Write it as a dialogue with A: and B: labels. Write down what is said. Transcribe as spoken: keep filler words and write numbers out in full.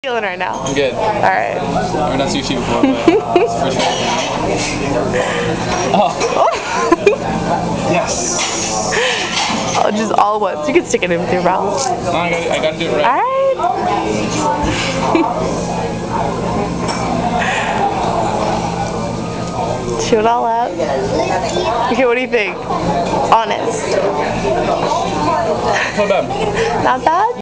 A: Feeling right now?
B: I'm good.
A: All right.
B: I've never done sushi before, but it's the first time. Oh. Yes.
A: Oh, just all at once. You can stick it in with your mouth.
B: No, I gotta, I gotta do it right.
A: All right. Chew it all up. Okay, what do you think? Honest.
B: Not bad.
A: Not bad?